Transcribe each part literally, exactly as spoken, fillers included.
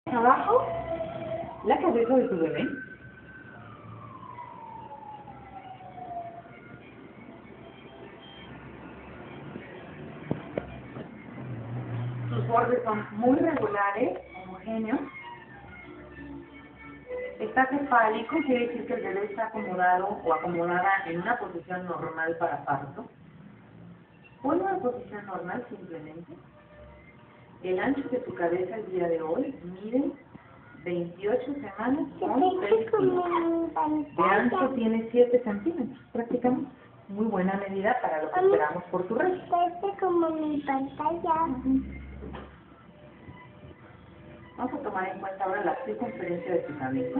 Abajo, la cabeza de tu bebé. Sus bordes son muy regulares, homogéneos. Está cefálico, quiere decir que el bebé está acomodado o acomodada en una posición normal para parto. O en una posición normal simplemente. El ancho de tu cabeza el día de hoy mide veintiocho semanas con seis kilos. De ancho tiene siete centímetros prácticamente. Muy buena medida para lo que esperamos por tu rey. Este como mi pantalla. Vamos a tomar en cuenta ahora la circunferencia de tu cabeza.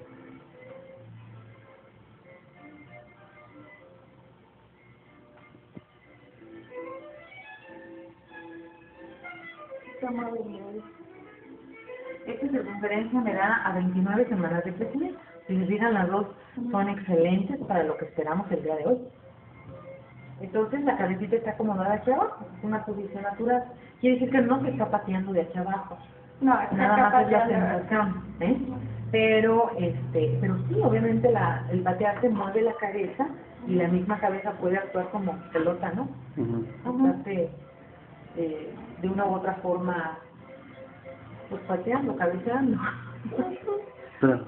Esta circunferencia me da a veintinueve semanas de crecimiento. Si se fijan, las dos son excelentes para lo que esperamos el día de hoy. Entonces la cabecita está acomodada hacia abajo, es una posición natural. Quiere decir que no se está pateando de hacia abajo. No, está Nada más es la pateando. sensación, ¿eh? Pero, este, pero sí, obviamente la, el patearse mueve la cabeza y la misma cabeza puede actuar como pelota, ¿no? Uh-huh. Estarse, eh, de una u otra forma, pues pateando, cabeceando. Espera.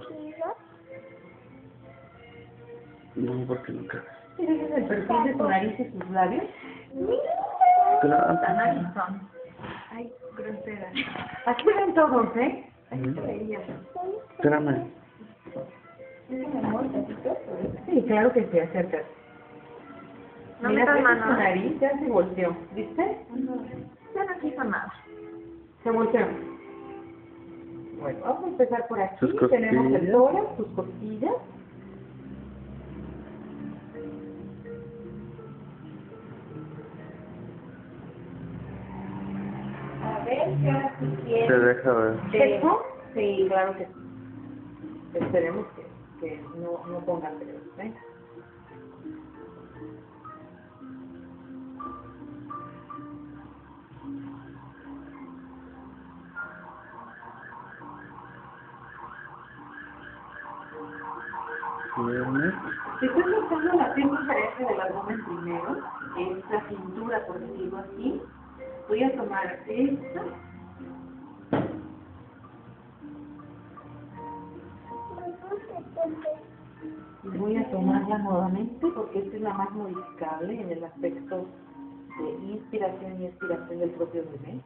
No, porque no cabe. ¿Tienes el perfil de tu nariz y tus labios? Espera. La nariz son. Ay, grosera. Aquí ven todos, ¿eh? Ay, qué bella. Espérame. Sí, claro que sí, acércate. No Mira, metas ves mano, tu ¿eh? nariz, ya se volteó, ¿viste? Ya no quiso nada. Se volteó. Bueno, vamos a empezar por aquí. Sus costillas. Tenemos el tórax, sus costillas. A ver, ¿qué ahora tú quieres? Te deja ver. ¿Eso? Sí, claro que sí. Esperemos que, que no, no ponga pelos, ¿eh? Viernes. Si estoy buscando la circunferencia del abdomen primero, es la cintura, por decirlo así, voy a tomar esta. Y voy a tomarla nuevamente porque esta es la más modificable en el aspecto de inspiración y expiración del propio bebé.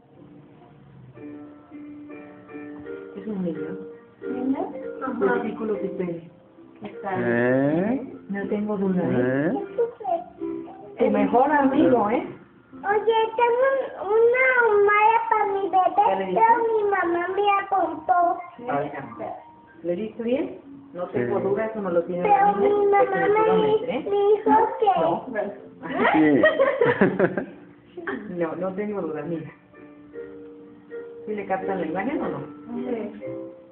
Es un niño. ¿Niño? Vesículo pipene. Está ¿Eh? No tengo duda, ¿eh? ¿Eh? Tu mejor amigo, ¿eh? Oye, tengo una humada para mi ¿Ya le bebé, diste? pero mi mamá me apuntó. A ver, ¿le diste bien? No tengo Sí. duda, eso no lo tiene Pero la mi niña, mamá me, definitivamente, ¿eh? me dijo que... No, Sí. no, no tengo duda, mira. ¿Sí le captan la imagen o no? Sí.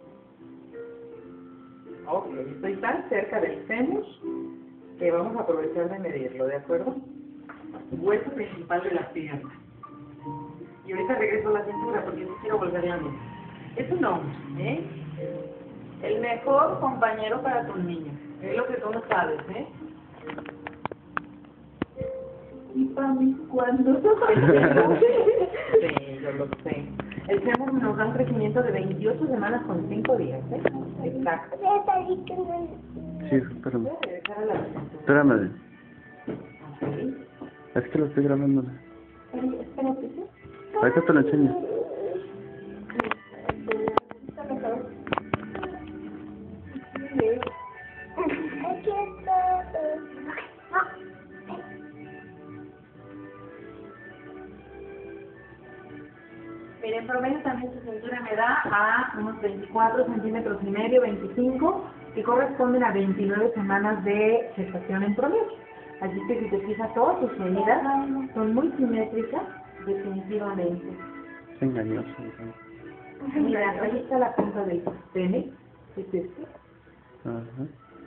Ok, estoy tan cerca del fémur que vamos a aprovechar de medirlo, ¿de acuerdo? Hueso principal de las piernas. Y ahorita regreso a la cintura porque no quiero volverla a medir. Es un hombre, ¿eh? El mejor compañero para tu niño. Es lo que tú no sabes, ¿eh? Y para mí, ¿cuándo? Sí, yo lo sé. El fémur nos da un crecimiento de veintiocho semanas con cinco días, ¿eh? Exacto. Ya salí con el... Sí, espérame. Voy a regresar a la cintura. Espérame. Ok. Es que lo estoy grabando. Pero, espérate, ¿sí? Ahorita te lo enseño. Aquí está. Miren, promedio también su cintura me da a unos veinticuatro centímetros y medio, veinticinco, que corresponden a veintinueve semanas de gestación en promedio. Así que si te fijas, todas tus medidas son muy simétricas, definitivamente. Es engañoso. ¿no? Mira, ahí está la punta del pene, es este. Ajá.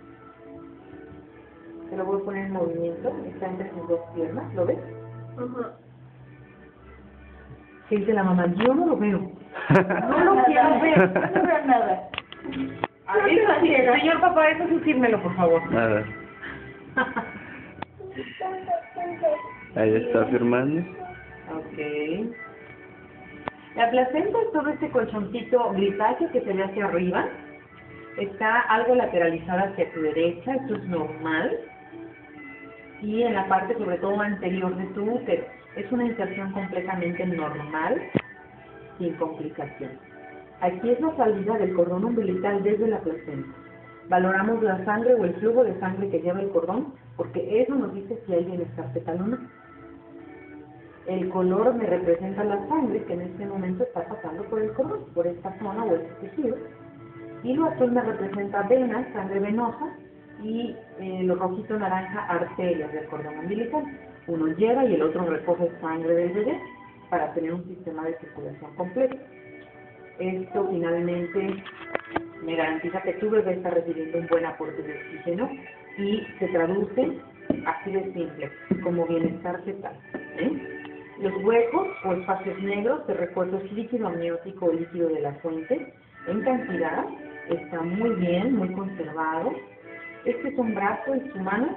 Se lo voy a poner en movimiento, está entre sus dos piernas, ¿lo ves? Ujú. ¿Qué dice la mamá? Yo no lo veo. No lo quiero ver. No veo nada. A ver, eso sí, señor papá, eso sí, fírmelo, por favor. A ver, ahí está firmando. Ok. La placenta es todo este colchoncito grisáceo que se ve hacia arriba. Está algo lateralizada hacia tu derecha, esto es normal. Y en la parte, sobre todo anterior de tu útero. Es una inserción completamente normal, sin complicaciones. Aquí es la salida del cordón umbilical desde la placenta. Valoramos la sangre o el flujo de sangre que lleva el cordón, porque eso nos dice si hay bienestar fetal o no. El color me representa la sangre que en este momento está pasando por el cordón, por esta zona o este tejido. Y lo azul me representa venas, sangre venosa, y eh, lo rojito naranja, arterias del cordón umbilical. Uno lleva y el otro recoge sangre del bebé para tener un sistema de circulación completo. Esto finalmente me garantiza que tu bebé está recibiendo un buen aporte de oxígeno y se traduce así de simple, como bienestar fetal. ¿eh? Los huecos o espacios negros de refuerzo es líquido amniótico o líquido de la fuente en cantidad, está muy bien, muy conservado. Este es un brazo y su mano.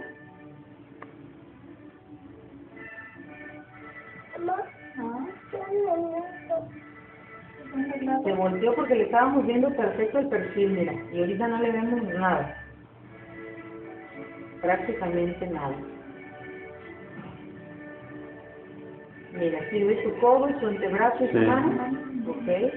Se volteó porque le estábamos viendo perfecto el perfil, mira, y ahorita no le vemos nada, prácticamente nada. Mira, aquí ve su codo, su antebrazo y su Sí. mano, ok.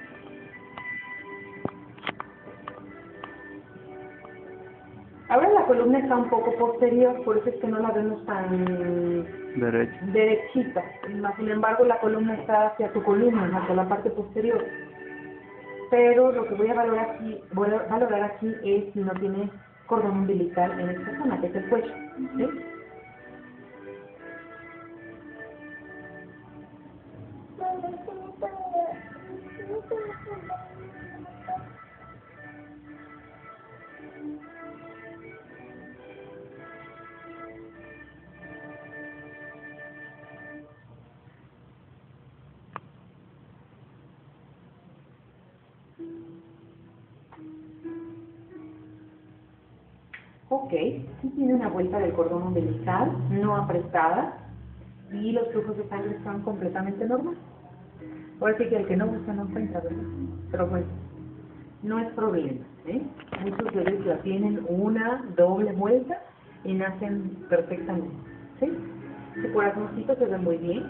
Ahora la columna está un poco posterior, por eso es que no la vemos tan Derecho. derechita. Sin embargo, la columna está hacia tu columna, hacia la parte posterior. Pero lo que voy a valorar aquí, voy a valorar aquí es si no tiene cordón umbilical en esta zona, que es el cuello. ¿Sí? Ok, sí tiene una vuelta del cordón umbilical, no apretada, y los flujos de sangre están completamente normales. Ahora sí que el que no busca no encuentra, ¿verdad? Pero bueno, no es problema, ¿eh? Muchos bebés la tienen una doble vuelta y nacen perfectamente, ¿sí? Su corazoncito se ve muy bien.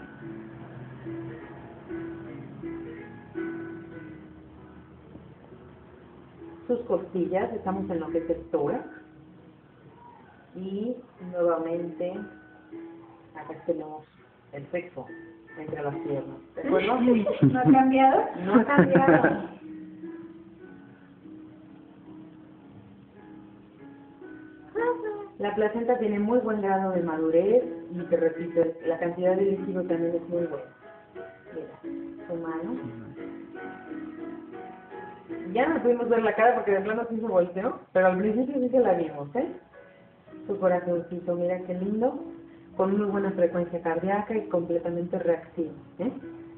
Sus costillas, estamos en lo que es el tórax. Y nuevamente, acá tenemos el sexo entre las piernas. ¿De acuerdo? ¿No ha cambiado? No ha cambiado. La placenta tiene muy buen grado de madurez y te repito, la cantidad de líquido también es muy buena. Mira, su mano. Ya no pudimos ver la cara porque de plano sí se volteó, pero al principio sí se la vimos, ¿eh? Su corazoncito, mira qué lindo, con muy buena frecuencia cardíaca y completamente reactivo, ¿eh?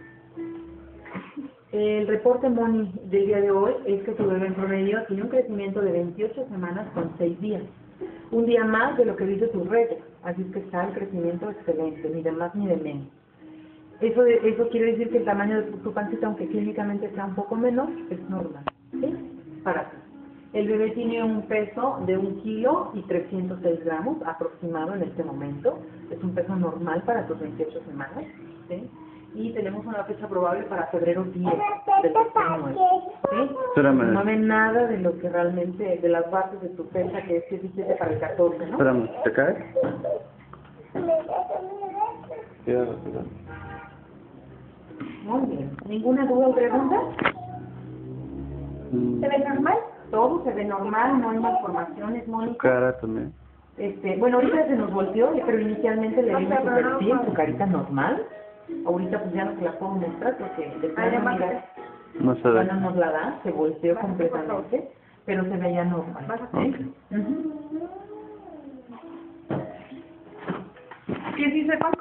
El reporte Moni del día de hoy es que tu bebé en promedio tiene un crecimiento de veintiocho semanas con seis días. Un día más de lo que dice tu regla, así es que está el crecimiento excelente, ni de más ni de menos. Eso, de, eso quiere decir que el tamaño de tu, tu pancita, aunque clínicamente sea un poco menor, es normal, ¿sí? Para ti. El bebé tiene un peso de un kilo y trescientos seis gramos aproximado en este momento. Es un peso normal para tus veintiocho semanas, ¿sí? Y tenemos una fecha probable para febrero diez del dos mil nueve, ¿sí? Espérame. No ve nada de lo que realmente, de las bases de tu fecha, que es diecisiete para el catorce, ¿no? Espérame, ¿te caes? Cuidado, cuidado. Muy bien. ¿Ninguna duda o pregunta? Mm, ¿Se ve normal? Todo se ve normal, no hay malformaciones, Su Mónica. cara también. Este, bueno, ahorita se nos volteó, pero inicialmente le vimos su perfil, su carita normal. Ahorita pues ya no se la puedo mostrar porque de plano, mira, No se ya ve. no nos la da, se volteó completamente, pero se veía normal. ¿Sí? Ok. Ujú. ¿Qué sí sepan?